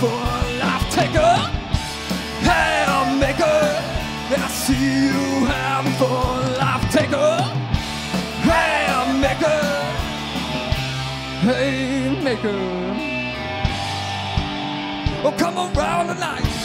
fun, life taker. Haymaker, I see you having fun, life taker. Haymaker, Haymaker. Oh, come around tonight.